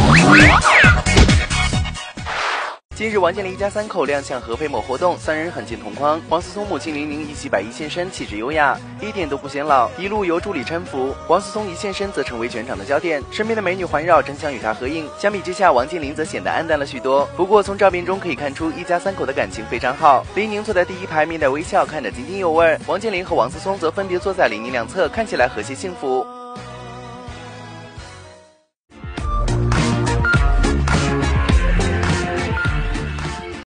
近日，王健林一家三口亮相合肥某活动，三人很见同框。王思聪母亲玲玲一袭白衣现身，气质优雅，一点都不显老，一路由助理搀扶。王思聪一现身则成为全场的焦点，身边的美女环绕，争相与他合影。相比之下，王健林则显得黯淡了许多。不过从照片中可以看出，一家三口的感情非常好。玲玲坐在第一排，面带微笑，看着津津有味；王健林和王思聪则分别坐在玲玲两侧，看起来和谐幸福。